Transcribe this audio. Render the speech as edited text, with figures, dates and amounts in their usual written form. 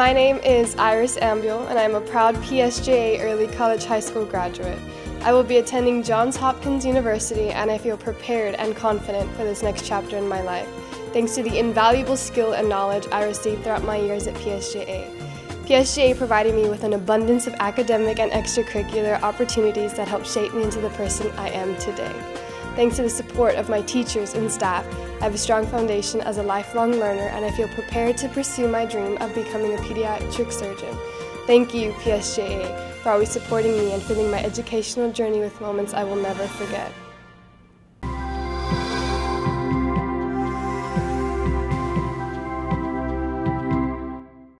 My name is Iris Ambuehl, and I'm a proud PSJA Early College High School graduate. I will be attending Johns Hopkins University, and I feel prepared and confident for this next chapter in my life, thanks to the invaluable skill and knowledge I received throughout my years at PSJA. PSJA provided me with an abundance of academic and extracurricular opportunities that helped shape me into the person I am today. Thanks to the support of my teachers and staff, I have a strong foundation as a lifelong learner, and I feel prepared to pursue my dream of becoming a pediatric surgeon. Thank you, PSJA, for always supporting me and filling my educational journey with moments I will never forget.